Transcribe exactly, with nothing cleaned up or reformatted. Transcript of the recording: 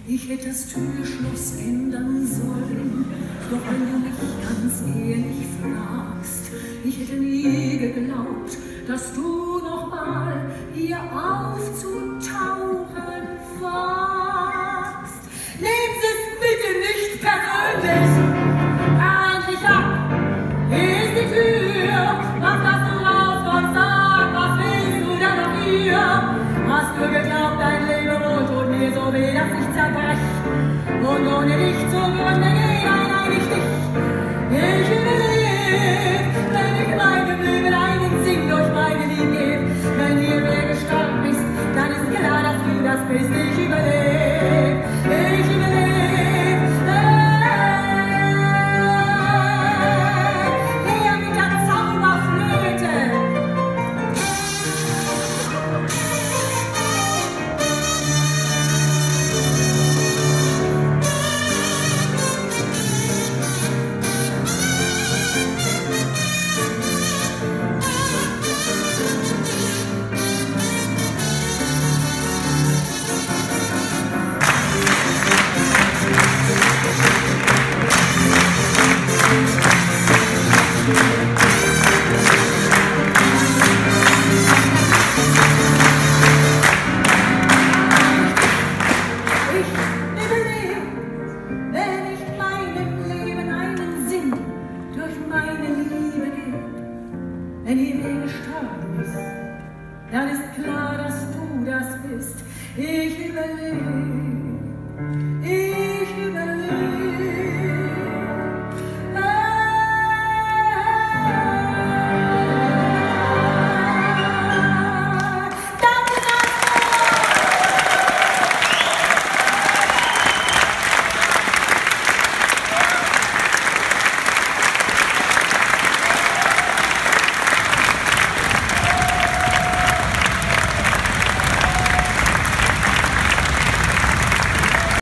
Ich hätte das Türschloss ändern sollen, doch wenn du mich ganz ehrlich fragst, ich hätte nie geglaubt, dass du noch mal hier aufzutauchen wagst. Nehmt es bitte nicht persönlich, endlich ab, hier ist die Tür, mach, dass du rauskommst, sag, was willst du denn noch hier? Hast du geglaubt, dein Leben wohl tut mir so weh, dass ich zerbrech und ohne dich zugrunde gehe?